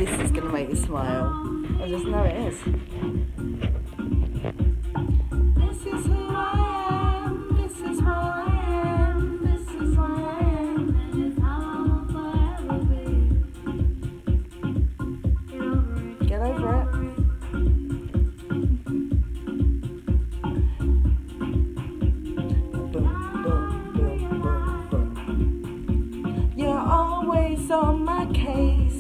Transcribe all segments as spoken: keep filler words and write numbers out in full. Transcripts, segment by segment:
this is going to make you smile. I just know it is. This is who I am. This is who I am. This is who I am. And it's how I will forever be. Get over it. You're always on my case.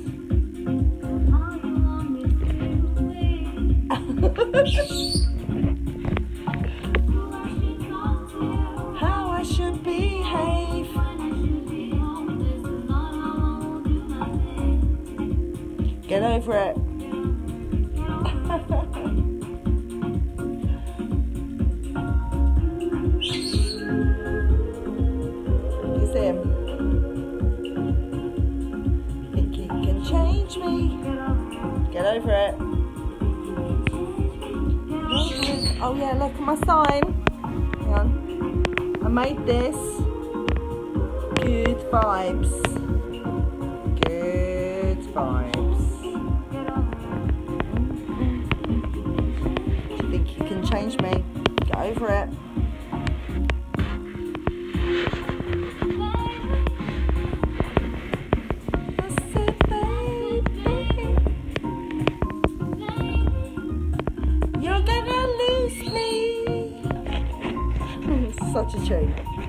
How I should behave. Get over it. You see him? Think he can change me? Get over it. Oh yeah, look at my sign. Hang on. I made this. Good vibes. Good vibes. Do you think you can change me? Get over it. You're gonna lose me. Such a treat.